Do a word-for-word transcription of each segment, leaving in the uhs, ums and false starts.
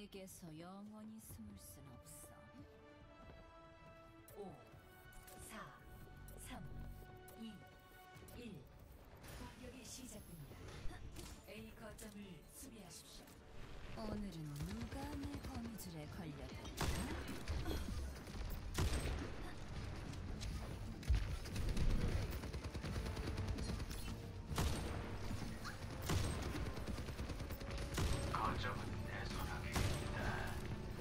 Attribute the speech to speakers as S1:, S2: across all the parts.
S1: 내게서 영원히 숨을 순 없어. 오, 사, 삼, 이, 일. 공격이 시작됩니다. A 거점을 수비하십시오. 오늘은 누가 내 거미줄에 걸려들까?
S2: 거점은 내 손아귀에 있다.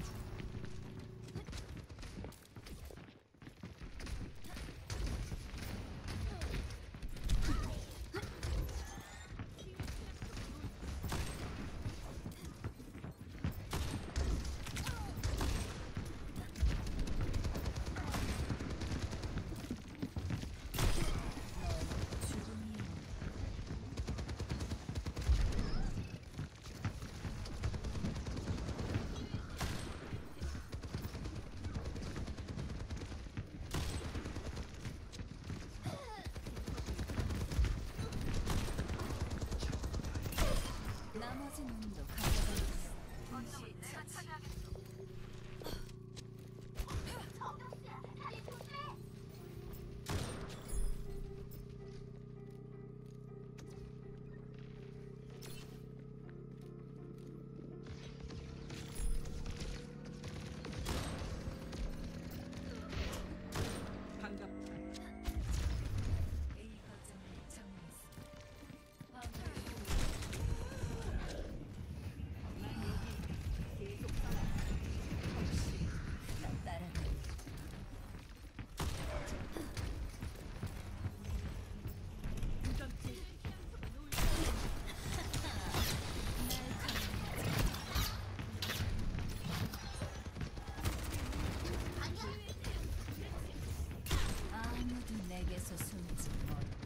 S1: 나머지 놈도 가져가겠어.
S3: 어쩌면 내가 차지하겠어. 정답이야. 다리 조심해.
S4: 반갑다.
S1: A 거점을 점령했습니다. 화물을
S4: 난 여기 계속 살아.
S1: 혹시 나 따라가.
S4: 무전지
S1: 아무도 내게서 숨지 못해.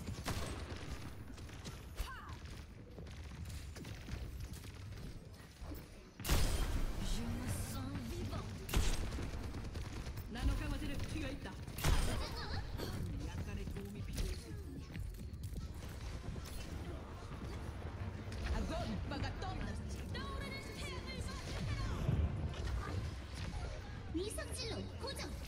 S1: Je me sens vivant.
S4: 나노 강화제를 튀어 있다. 약간의 도움이 필요했을 뿐이야. 아건 오빠가 떠났지.
S3: 위성질로 고정.